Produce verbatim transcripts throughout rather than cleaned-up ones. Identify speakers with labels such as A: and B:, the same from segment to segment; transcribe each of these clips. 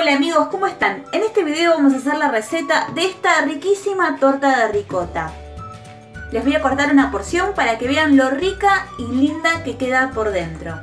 A: Hola amigos, ¿cómo están? En este video vamos a hacer la receta de esta riquísima torta de ricota. Les voy a cortar una porción para que vean lo rica y linda que queda por dentro.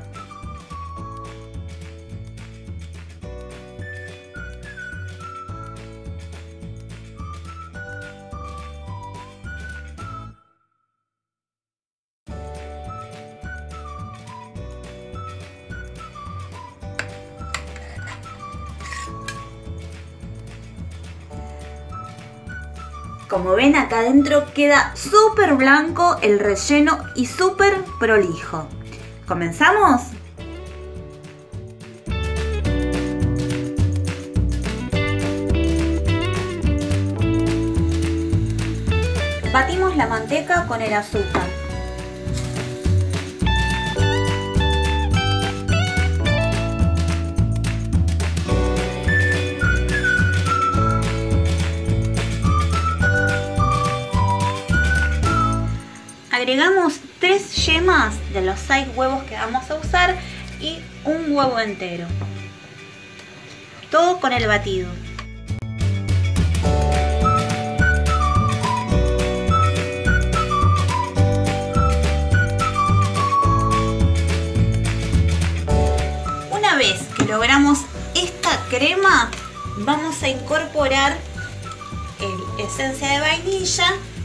A: Como ven, acá adentro queda súper blanco el relleno y súper prolijo. ¿Comenzamos? Batimos la manteca con el azúcar. Agregamos tres yemas de los seis huevos que vamos a usar y un huevo entero. Todo con el batido. Una vez que logramos esta crema, vamos a incorporar el esencia de vainilla,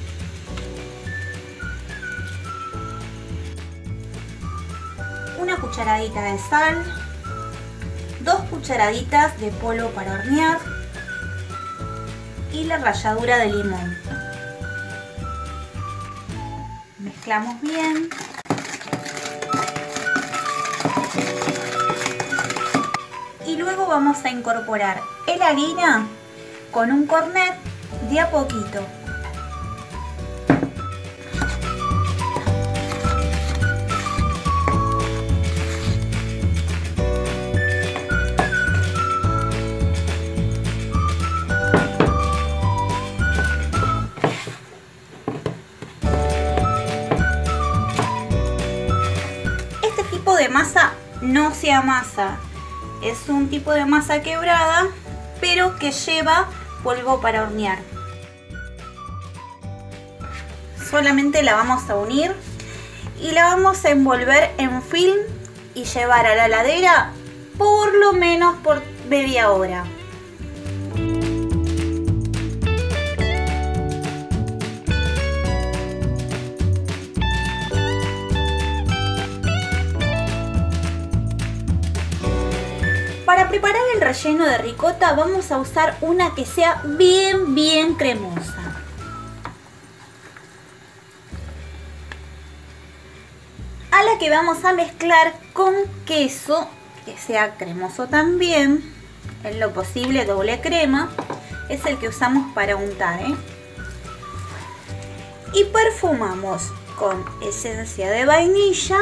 A: una cucharadita de sal, dos cucharaditas de polvo para hornear y la ralladura de limón. Mezclamos bien. Y luego vamos a incorporar la harina con un cornet de a poquito. De masa no se amasa, es un tipo de masa quebrada pero que lleva polvo para hornear. Solamente la vamos a unir y la vamos a envolver en film y llevar a la heladera por lo menos por media hora. Para preparar el relleno de ricota vamos a usar una que sea bien bien cremosa. A la que vamos a mezclar con queso que sea cremoso también, en lo posible doble crema, es el que usamos para untar, ¿eh? Y perfumamos con esencia de vainilla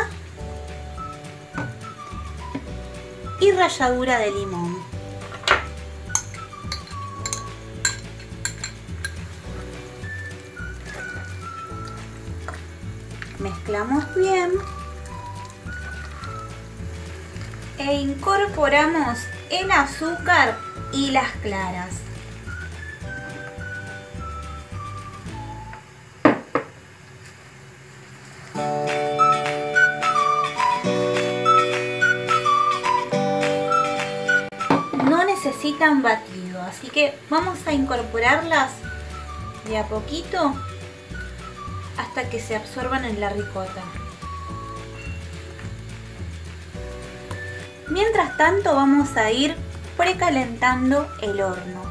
A: y ralladura de limón. Mezclamos bien e incorporamos el azúcar y las claras. Necesitan batido, así que vamos a incorporarlas de a poquito hasta que se absorban en la ricota. Mientras tanto vamos a ir precalentando el horno.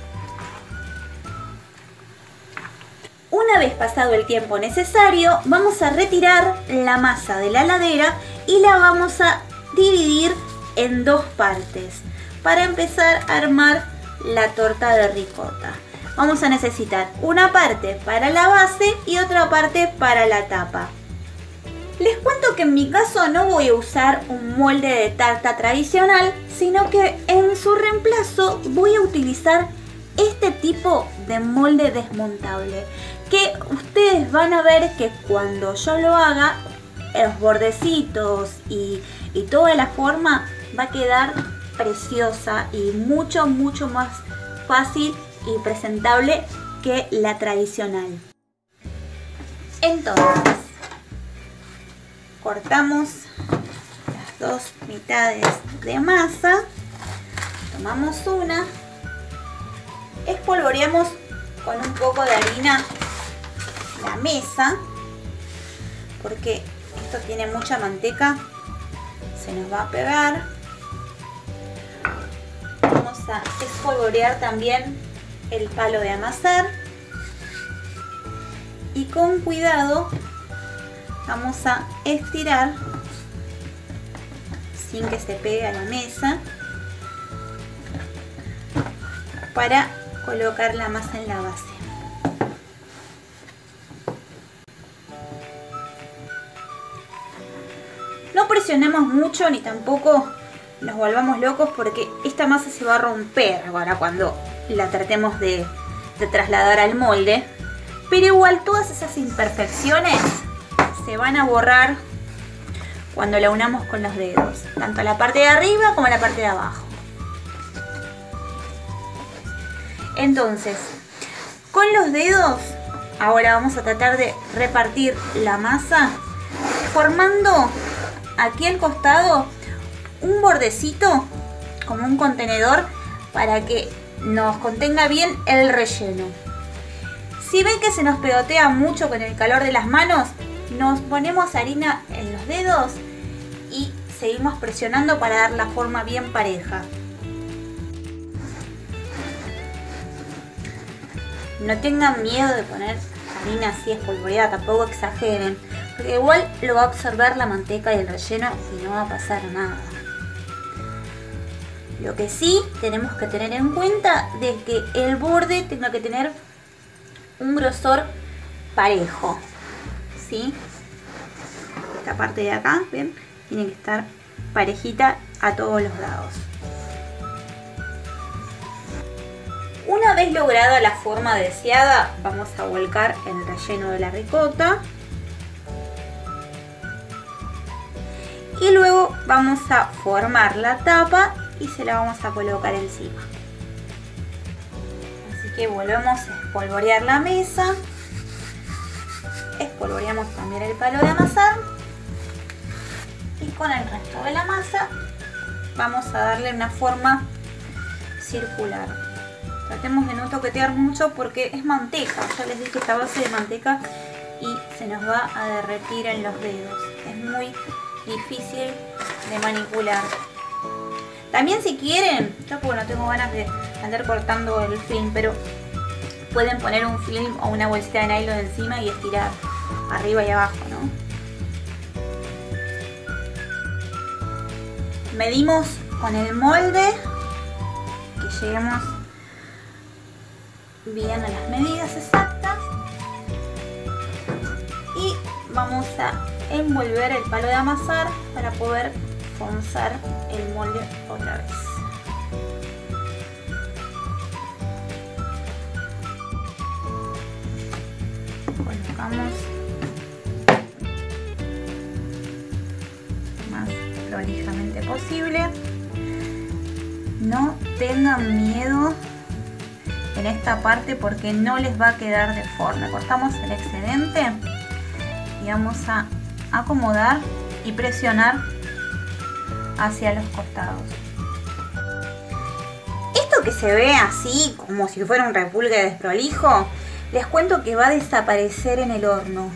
A: Una vez pasado el tiempo necesario, vamos a retirar la masa de la heladera y la vamos a dividir en dos partes para empezar a armar la torta de ricota. Vamos a necesitar una parte para la base y otra parte para la tapa. Les cuento que en mi caso no voy a usar un molde de tarta tradicional, sino que en su reemplazo voy a utilizar este tipo de molde desmontable, que ustedes van a ver que cuando yo lo haga, los bordecitos y, y toda la forma va a quedar preciosa y mucho, mucho más fácil y presentable que la tradicional. Entonces, cortamos las dos mitades de masa, tomamos una, espolvoreamos con un poco de harina la mesa, porque esto tiene mucha manteca, se nos va a pegar. Vamos a espolvorear también el palo de amasar y con cuidado vamos a estirar sin que se pegue a la mesa para colocar la masa en la base. No presionemos mucho ni tampoco nos volvamos locos, porque esta masa se va a romper ahora cuando la tratemos de, de trasladar al molde. Pero igual todas esas imperfecciones se van a borrar cuando la unamos con los dedos, tanto la parte de arriba como la parte de abajo. Entonces, con los dedos ahora vamos a tratar de repartir la masa formando aquí al costado un bordecito como un contenedor para que nos contenga bien el relleno. Si ven que se nos pegotea mucho con el calor de las manos, nos ponemos harina en los dedos y seguimos presionando para dar la forma bien pareja. No tengan miedo de poner harina así espolvoreada, tampoco exageren, porque igual lo va a absorber la manteca y el relleno y no va a pasar nada. Lo que sí tenemos que tener en cuenta es que el borde tenga que tener un grosor parejo, ¿sí? Esta parte de acá, ¿ven? Tiene que estar parejita a todos los lados. Una vez lograda la forma deseada, vamos a volcar el relleno de la ricota. Y luego vamos a formar la tapa y se la vamos a colocar encima. Así que volvemos a espolvorear la mesa. Espolvoreamos también el palo de amasar. Y con el resto de la masa vamos a darle una forma circular. Tratemos de no toquetear mucho porque es manteca. Ya les dije, esta base de manteca y se nos va a derretir en los dedos. Es muy difícil de manipular. También si quieren, yo porque no tengo ganas de andar cortando el film, pero pueden poner un film o una bolsita de nylon encima y estirar arriba y abajo, ¿no? Medimos con el molde que lleguemos bien a las medidas exactas y vamos a envolver el palo de amasar para poder fonzar el molde otra vez. Colocamos lo más prolijamente posible. No tengan miedo en esta parte porque no les va a quedar deforme. Cortamos el excedente y vamos a acomodar y presionar hacia los costados. Esto que se ve así como si fuera un repulgue desprolijo, les cuento que va a desaparecer en el horno.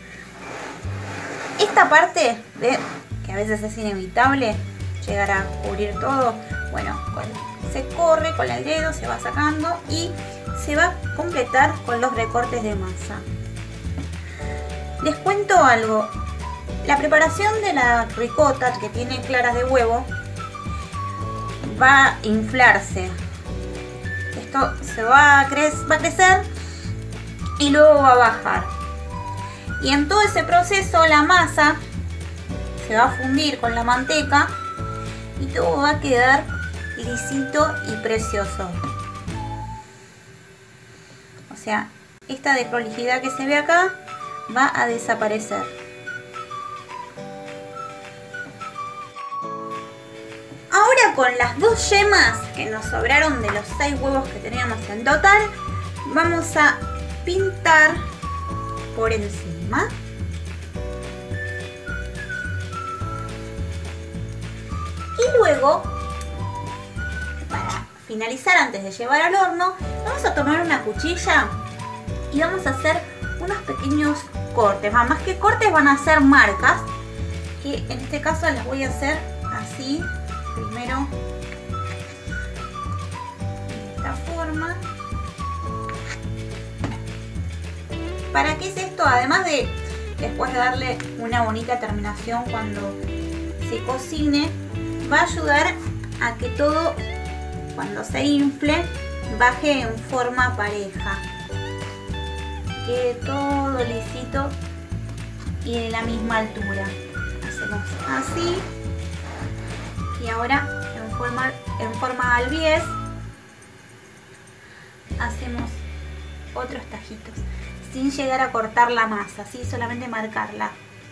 A: Esta parte, ¿ve? Que a veces es inevitable llegar a cubrir todo. Bueno, se corre con el dedo, se va sacando y se va a completar con los recortes de masa. Les cuento algo. La preparación de la ricota, que tiene claras de huevo, va a inflarse. Esto se va a, cre va a crecer y luego va a bajar. Y en todo ese proceso la masa se va a fundir con la manteca y todo va a quedar lisito y precioso. O sea, esta desprolijidad que se ve acá va a desaparecer. Ahora con las dos yemas que nos sobraron de los seis huevos que teníamos en total, vamos a pintar por encima. Y luego, para finalizar antes de llevar al horno, vamos a tomar una cuchilla y vamos a hacer unos pequeños cortes. Más que cortes van a ser marcas, que en este caso las voy a hacer así. Primero de esta forma. ¿Para qué es esto? Además de después de darle una bonita terminación cuando se cocine, va a ayudar a que todo, cuando se infle, baje en forma pareja. Quede todo lisito y de la misma altura. Hacemos así. Y ahora en forma, en forma albiez hacemos otros tajitos sin llegar a cortar la masa, así solamente marcarla.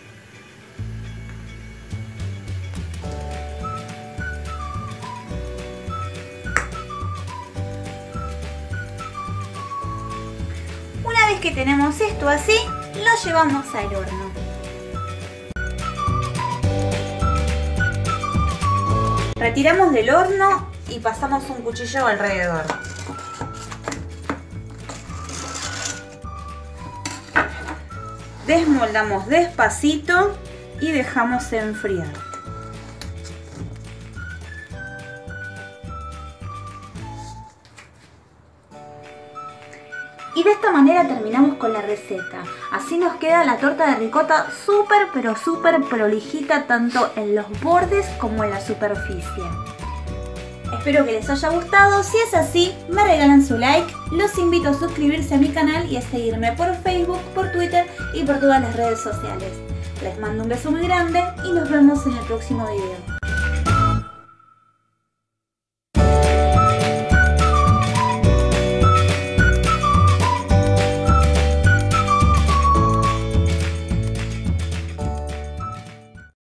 A: Una vez que tenemos esto así, lo llevamos al horno. Retiramos del horno y pasamos un cuchillo alrededor. Desmoldamos despacito y dejamos enfriar. Y de esta manera terminamos con la receta. Así nos queda la torta de ricota súper pero súper prolijita, tanto en los bordes como en la superficie. Espero que les haya gustado. Si es así, me regalan su like. Los invito a suscribirse a mi canal y a seguirme por Facebook, por Twitter y por todas las redes sociales. Les mando un beso muy grande y nos vemos en el próximo video.